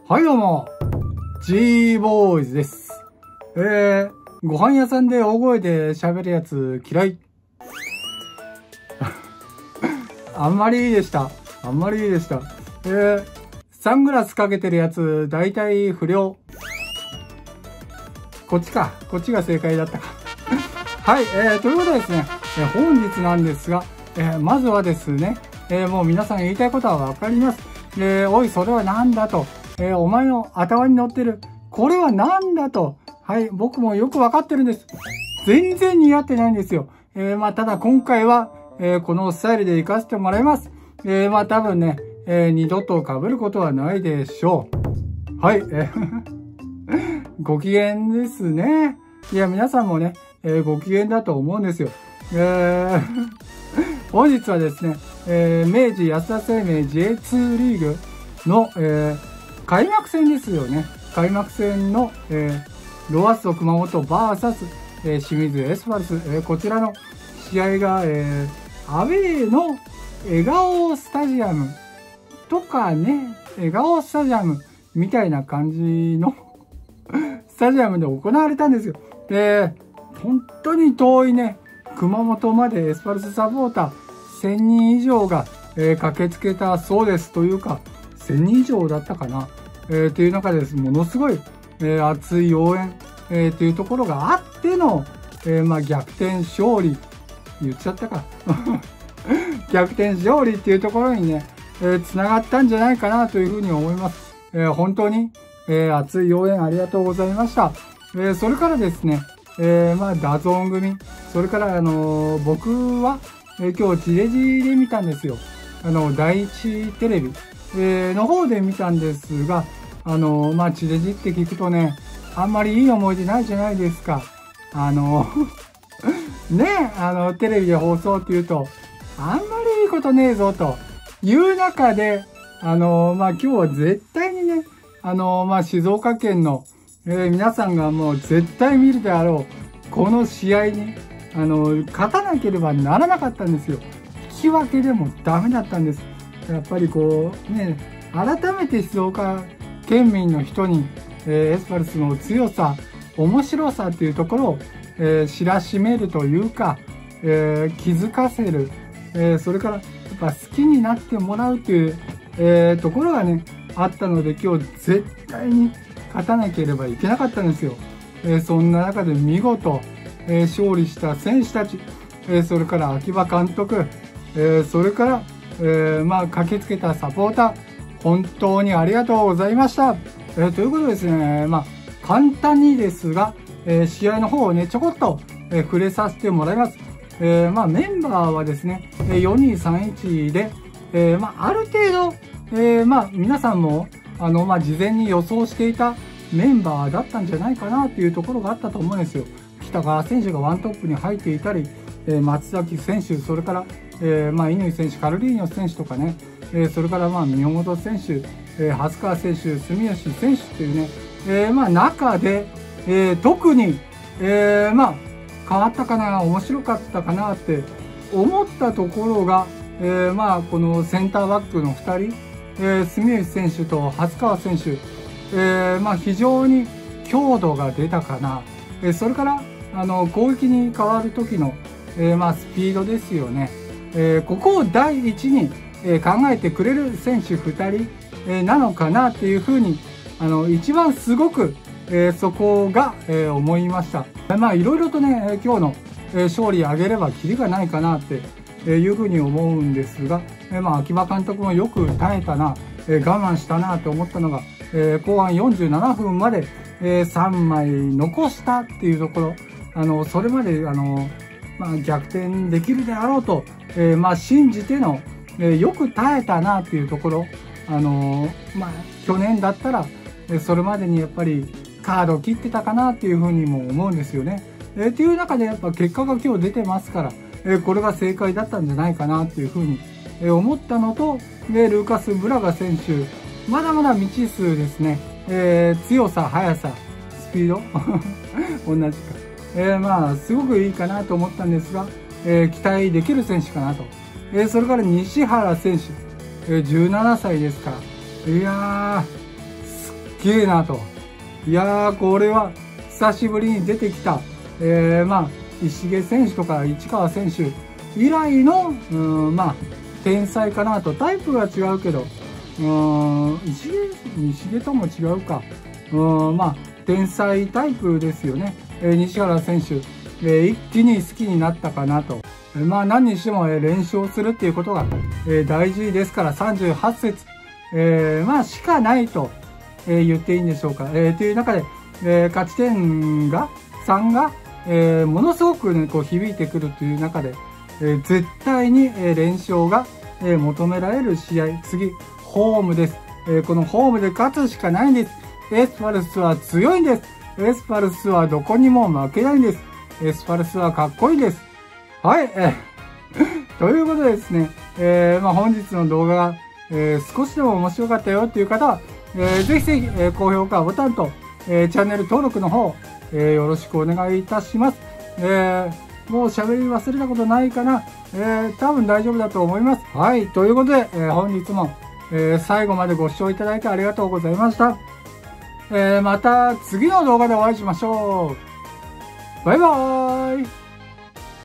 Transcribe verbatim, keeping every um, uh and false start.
はいどうも、G ボーイズです。えー、ご飯屋さんで大声で喋るやつ嫌い。あんまりいいでした。あんまりいいでした。えー、サングラスかけてるやつ、だいたい不良。こっちか。こっちが正解だったか。はい、えー、ということでですね、えー、本日なんですが、えー、まずはですね、えー、もう皆さん言いたいことはわかります。えー、おい、それはなんだと。えー、お前の頭に乗ってる。これはなんだと。はい、僕もよくわかってるんです。全然似合ってないんですよ。えー、まあ、ただ今回は、えー、このスタイルで行かせてもらいます。えー、まあ、多分ね、えー、二度と被ることはないでしょう。はい、えー、ご機嫌ですね。いや、皆さんもね、えー、ご機嫌だと思うんですよ。えー、本日はですね、えー、明治安田生命 ジェイツー リーグの、えー開幕戦ですよね。開幕戦の、えー、ロアッソ熊本 ブイエス、えー、清水エスパルス、えー、こちらの試合が、えー、アウェーの笑顔スタジアムとかね、笑顔スタジアムみたいな感じのスタジアムで行われたんですよ。で、本当に遠いね、熊本までエスパルスサポーターせんにん以上が、えー、駆けつけたそうです。というか、せんにん以上だったかな、えー、という中でです、ものすごい、えー、熱い応援、えー、というところがあっての、えー、まあ逆転勝利、言っちゃったか。逆転勝利っていうところにね、えー、繋がったんじゃないかなというふうに思います。えー、本当に、えー、熱い応援ありがとうございました。えー、それからですね、えー、まあダゾーン組、それからあのー、僕は、えー、今日地デジで見たんですよ。あの、第一テレビ。えー、の方で見たんですが、あの、まあ、地デジって聞くとね、あんまりいい思い出ないじゃないですか。あの、ね、あの、テレビで放送って言うと、あんまりいいことねえぞという中で、あの、まあ、今日は絶対にね、あの、まあ、静岡県の、えー、皆さんがもう絶対見るであろう、この試合に、あの、勝たなければならなかったんですよ。引き分けでもダメだったんです。やっぱりこうね、改めて静岡県民の人に、えー、エスパルスの強さ、面白さっていうところを、えー、知らしめるというか、えー、気づかせる、えー、それからやっぱ好きになってもらうっていう、えー、ところがね、あったので今日絶対に勝たなければいけなかったんですよ。えー、そんな中で見事、えー、勝利した選手たち、えー、それから秋葉監督、えー、それからえー、まあ、駆けつけたサポーター、本当にありがとうございました。えー、ということでですね、まあ、簡単にですが、えー、試合の方をね、ちょこっと、えー、触れさせてもらいます。えー、まあ、メンバーはですね、よにさんいちで、えー、まあ、ある程度、えー、まあ、皆さんも、あの、まあ、事前に予想していたメンバーだったんじゃないかなっていうところがあったと思うんですよ。北川選手がワントップに入っていたり、えー、松崎選手、それから、えー、まあ、乾選手、カルリーニョ選手とかね、えー、それからまあ、宮本選手、えー、蓮川選手、住吉選手っていうね、えー、まあ、中で、えー、特に、えー、まあ、変わったかな、面白かったかなって思ったところが、えー、まあ、このセンターバックのふたり、えー、住吉選手と蓮川選手、えー、まあ、非常に強度が出たかな。えー、それから、あの、攻撃に変わる時の、えー、まあ、スピードですよね。えー、ここを第一に、えー、考えてくれる選手ふたり、えー、なのかなっていうふうに、あの、一番すごく、えー、そこが、えー、思いました。まあ、いろいろとね、今日の、えー、勝利上げればキリがないかなっていうふうに思うんですが、えー、まあ、秋葉監督もよく耐えたな、えー、我慢したなと思ったのが、えー、後半よんじゅうななふんまで、えー、さんまい残したっていうところ、あの、それまで、あの、まあ、逆転できるであろうと、えー、まあ、信じての、えー、よく耐えたなっていうところ、あのー、まあ、去年だったら、えー、それまでにやっぱりカードを切ってたかなっていうふうにも思うんですよね。えー、っていう中でやっぱ結果が今日出てますから、えー、これが正解だったんじゃないかなっていうふうに、えー、思ったのと、で、ルーカス・ブラガ選手、まだまだ未知数ですね。えー、強さ、速さ、スピード同じか。えー、まあ、すごくいいかなと思ったんですが、えー、期待できる選手かなと。えー、それから西原選手、えー、じゅうななさいですから。いやー、すっげえなと。いやー、これは久しぶりに出てきた、えー、まあ、石毛選手とか市川選手以来の、うん、まあ、天才かなと。タイプが違うけど、うん、石毛、石毛とも違うか。うん、まあ、天才タイプですよね。えー、西原選手、えー、一気に好きになったかなと。えー、まあ、何にしても、えー、連勝するっていうことが、えー、大事ですから、さんじゅうはち節、えー、まあ、しかないと、えー、言っていいんでしょうか。えー、という中で、えー、勝ち点が、さんが、えー、ものすごくね、こう響いてくるという中で、えー、絶対に、えー、連勝が、えー、求められる試合、次、ホームです。えー、このホームで勝つしかないんです。エスパルスは強いんです。エスパルスはどこにも負けないんです。エスパルスはかっこいいです。はい、えー、ということでですね、えー、まあ本日の動画が、えー、少しでも面白かったよっていう方は、えー、ぜひぜひ、えー、高評価ボタンと、えー、チャンネル登録の方、えー、よろしくお願いいたします。えー、もう喋り忘れたことないかな、えー、多分大丈夫だと思います。はい、ということで、えー、本日も、えー、最後までご視聴いただいてありがとうございました。えー、また次の動画でお会いしましょう。バイバーイ。